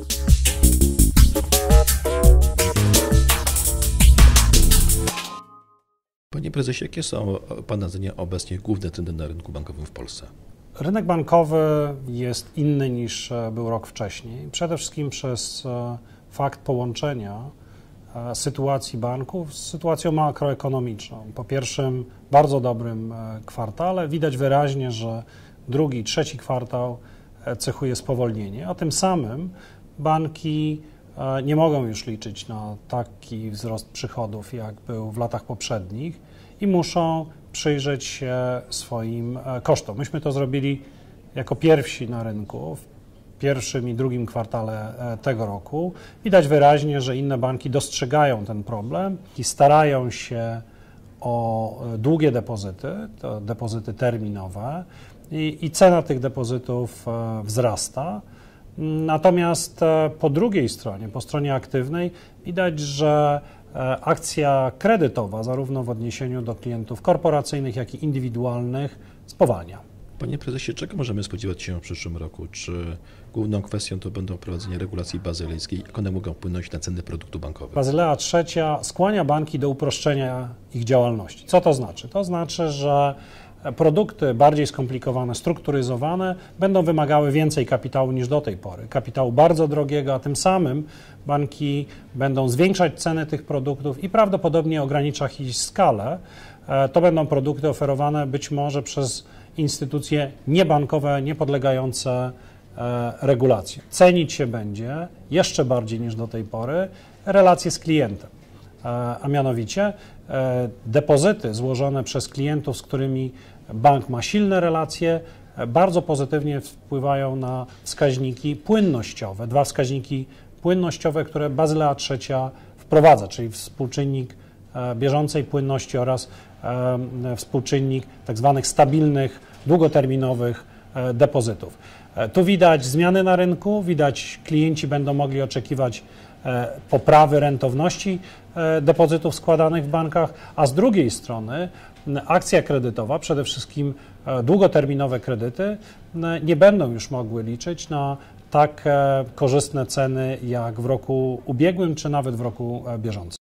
Panie prezesie, jakie są pana zdaniem obecnie główne trendy na rynku bankowym w Polsce? Rynek bankowy jest inny niż był rok wcześniej. Przede wszystkim przez fakt połączenia sytuacji banków z sytuacją makroekonomiczną. Po pierwszym bardzo dobrym kwartale widać wyraźnie, że drugi, trzeci kwartał cechuje spowolnienie, a tym samym banki nie mogą już liczyć na taki wzrost przychodów, jak był w latach poprzednich i muszą przyjrzeć się swoim kosztom. Myśmy to zrobili jako pierwsi na rynku w pierwszym i drugim kwartale tego roku. Widać wyraźnie, że inne banki dostrzegają ten problem i starają się o długie depozyty, to depozyty terminowe i cena tych depozytów wzrasta. Natomiast po drugiej stronie, po stronie aktywnej, widać, że akcja kredytowa, zarówno w odniesieniu do klientów korporacyjnych, jak i indywidualnych, spowalnia. Panie prezesie, czego możemy spodziewać się w przyszłym roku? Czy główną kwestią to będą wprowadzenie regulacji bazylejskiej? Jak one mogą wpłynąć na ceny produktów bankowych? Bazylea III skłania banki do uproszczenia ich działalności. Co to znaczy? To znaczy, że produkty bardziej skomplikowane, strukturyzowane będą wymagały więcej kapitału niż do tej pory. Kapitału bardzo drogiego, a tym samym banki będą zwiększać ceny tych produktów i prawdopodobnie ograniczać ich skalę. To będą produkty oferowane być może przez instytucje niebankowe, niepodlegające regulacji. Cenić się będzie jeszcze bardziej niż do tej pory relacje z klientem, a mianowicie depozyty złożone przez klientów, z którymi bank ma silne relacje, bardzo pozytywnie wpływają na wskaźniki płynnościowe. Dwa wskaźniki płynnościowe, które Bazylea III wprowadza, czyli współczynnik bieżącej płynności oraz współczynnik tak zwanych stabilnych, długoterminowych depozytów. Tu widać zmiany na rynku, widać klienci będą mogli oczekiwać poprawy rentowności depozytów składanych w bankach, a z drugiej strony akcja kredytowa, przede wszystkim długoterminowe kredyty, nie będą już mogły liczyć na tak korzystne ceny jak w roku ubiegłym, czy nawet w roku bieżącym.